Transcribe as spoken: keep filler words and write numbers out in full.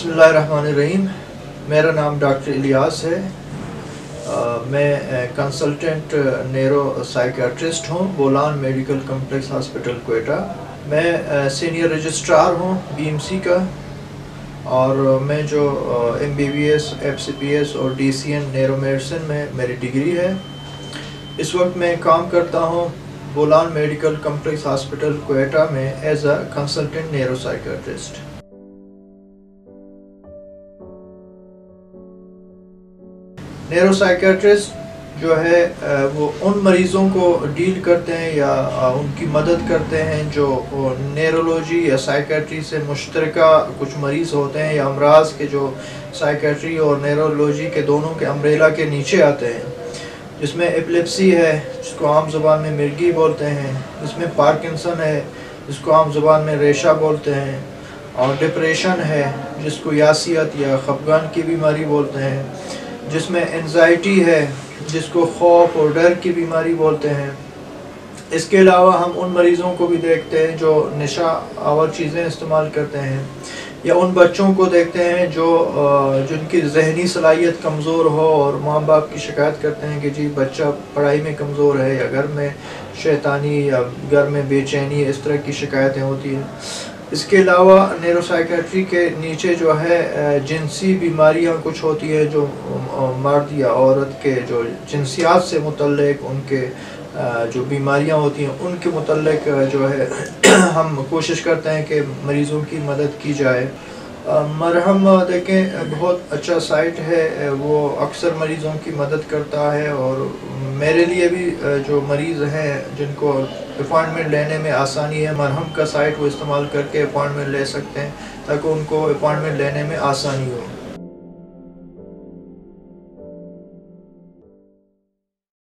बिस्मिल्लाहिर्रहमानिर्रहीम। मेरा नाम डॉक्टर इलियास है। आ, मैं कंसल्टेंट नेरो साइकियाट्रिस्ट हूँ Bolan medical complex hospital Quetta. मैं सीनियर रजिस्ट्रार हूँ बीएमसी का, और मैं जो M B B S, F C P S और D C N neuro medicine में मेरी डिग्री है। इस वक्त मैं काम करता हूँ Bolan medical complex hospital Quetta में as a consultant neuro psychiatrist. Neuro psychiatrist जो है वो उन मरीज़ों को डील करते हैं या उनकी मदद करते हैं जो नेरोलॉजी या साइकियाट्री से मुश्तरका कुछ मरीज़ होते हैं या अमराज के जो साइकियाट्री और नेरोलॉजी के दोनों के अम्ब्रेला के नीचे आते हैं, जिसमें एपिलेप्सी है जिसको आम ज़ुबान में मिर्गी बोलते हैं, जिसमें पार्किंसन है जिसको आम ज़ुबान में रेशा बोलते हैं, और डिप्रेशन है जिसको यासियत या खफगान की बीमारी बोलते हैं, जिसमें एंजाइटी है जिसको खौफ और डर की बीमारी बोलते हैं। इसके अलावा हम उन मरीज़ों को भी देखते हैं जो नशा आवर चीज़ें इस्तेमाल करते हैं, या उन बच्चों को देखते हैं जो जिनकी जहनी सलाहियत कमज़ोर हो और माँ बाप की शिकायत करते हैं कि जी बच्चा पढ़ाई में कमज़ोर है, या घर में शैतानी या घर में बेचैनी, इस तरह की शिकायतें होती हैं। इसके अलावा नेरो साइकियाट्री के नीचे जो है जिनसी बीमारियां कुछ होती है जो मर्द या औरत के जो जिनसियात से मुतल्लिक उनके जो बीमारियां होती हैं उनके मुतल्लिक जो है हम कोशिश करते हैं कि मरीज़ों की मदद की जाए। मरहम देखें बहुत अच्छा साइट है, वो अक्सर मरीज़ों की मदद करता है, और मेरे लिए भी जो मरीज़ हैं जिनको अपॉइंटमेंट लेने में आसानी है, मरहम का साइट वो इस्तेमाल करके अपॉइंटमेंट ले सकते हैं ताकि उनको अपॉइंटमेंट लेने में आसानी हो।